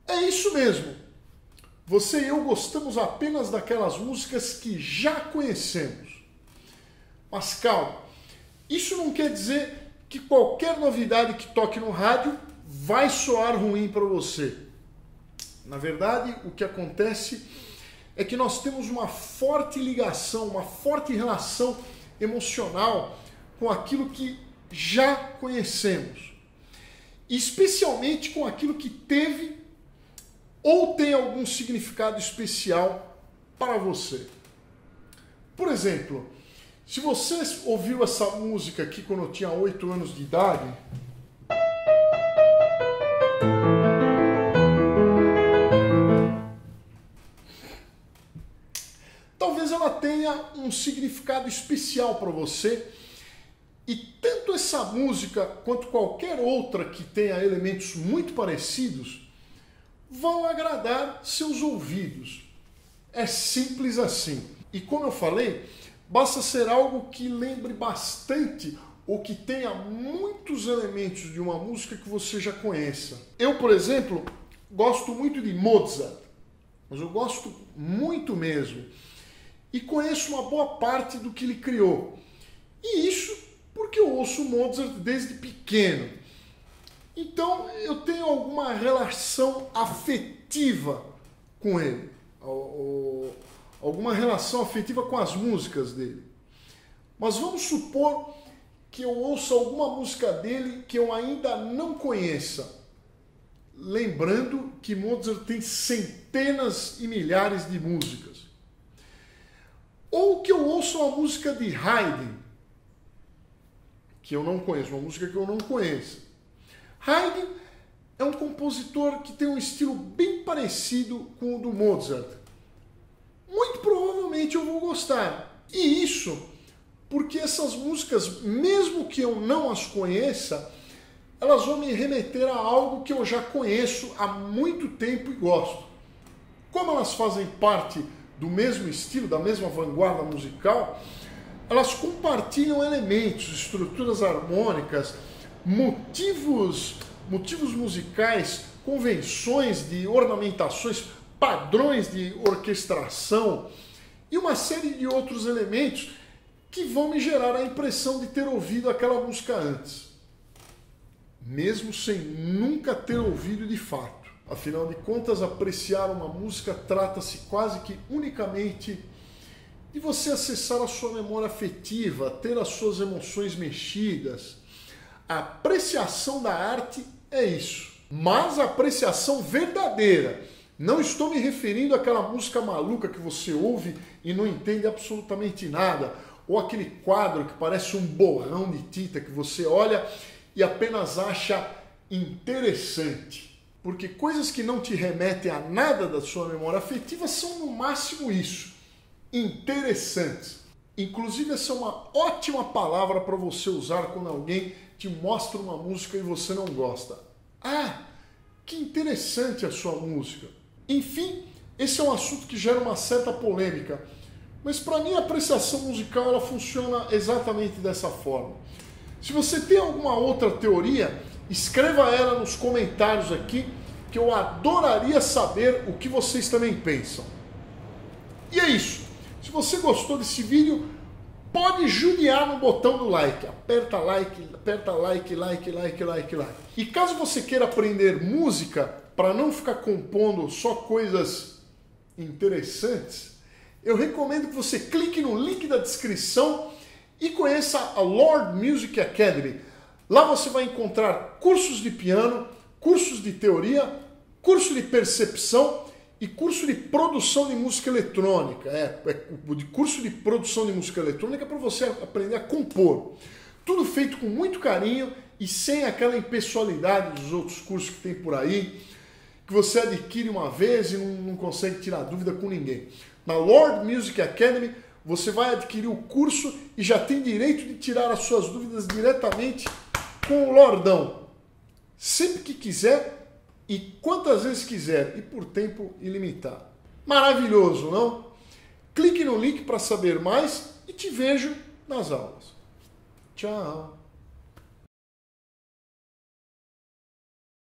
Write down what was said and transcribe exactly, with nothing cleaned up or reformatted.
É isso mesmo. Você e eu gostamos apenas daquelas músicas que já conhecemos. Mas calma, isso não quer dizer que qualquer novidade que toque no rádio vai soar ruim para você. Na verdade, o que acontece é que nós temos uma forte ligação, uma forte relação emocional com aquilo que já conhecemos. Especialmente com aquilo que teve ou tem algum significado especial para você. Por exemplo, se você ouviu essa música aqui quando eu tinha oito anos de idade, talvez ela tenha um significado especial para você, e tanto essa música quanto qualquer outra que tenha elementos muito parecidos vão agradar seus ouvidos. É simples assim. E como eu falei, basta ser algo que lembre bastante ou que tenha muitos elementos de uma música que você já conheça. Eu, por exemplo, gosto muito de Mozart, mas eu gosto muito mesmo. E conheço uma boa parte do que ele criou. E isso porque eu ouço Mozart desde pequeno. Então eu tenho alguma relação afetiva com ele. Alguma relação afetiva com as músicas dele. Mas vamos supor que eu ouça alguma música dele que eu ainda não conheça. Lembrando que Mozart tem centenas e milhares de músicas. Ou que eu ouça uma música de Haydn, que eu não conheço, uma música que eu não conheço. Haydn é um compositor que tem um estilo bem parecido com o do Mozart. Muito provavelmente eu vou gostar. E isso porque essas músicas, mesmo que eu não as conheça, elas vão me remeter a algo que eu já conheço há muito tempo e gosto. Como elas fazem parte do mesmo estilo, da mesma vanguarda musical, elas compartilham elementos, estruturas harmônicas, motivos, motivos musicais, convenções de ornamentações, padrões de orquestração e uma série de outros elementos que vão me gerar a impressão de ter ouvido aquela música antes, mesmo sem nunca ter ouvido de fato. Afinal de contas, apreciar uma música trata-se quase que unicamente de você acessar a sua memória afetiva, ter as suas emoções mexidas. A apreciação da arte é isso, mas a apreciação verdadeira. Não estou me referindo àquela música maluca que você ouve e não entende absolutamente nada, ou aquele quadro que parece um borrão de tinta que você olha e apenas acha interessante. Porque coisas que não te remetem a nada da sua memória afetiva são no máximo isso, interessantes. Inclusive essa é uma ótima palavra para você usar quando alguém te mostra uma música e você não gosta. Ah, que interessante a sua música. Enfim, esse é um assunto que gera uma certa polêmica, mas para mim a apreciação musical ela funciona exatamente dessa forma. Se você tem alguma outra teoria, escreva ela nos comentários aqui, que eu adoraria saber o que vocês também pensam. E é isso. Se você gostou desse vídeo, pode judiar no botão do like. Aperta like, aperta like, like, like, like, like. E caso você queira aprender música, para não ficar compondo só coisas interessantes, eu recomendo que você clique no link da descrição e conheça a Lord Music Academy. Lá você vai encontrar cursos de piano, cursos de teoria, curso de percepção e curso de produção de música eletrônica. É, é de curso de produção de música eletrônica para você aprender a compor. Tudo feito com muito carinho e sem aquela impessoalidade dos outros cursos que tem por aí, que você adquire uma vez e não, não consegue tirar dúvida com ninguém. Na Lord Music Academy, você vai adquirir o curso e já tem direito de tirar as suas dúvidas diretamente com o Lordão. Sempre que quiser e quantas vezes quiser e por tempo ilimitado. Maravilhoso, não? Clique no link para saber mais e te vejo nas aulas. Tchau!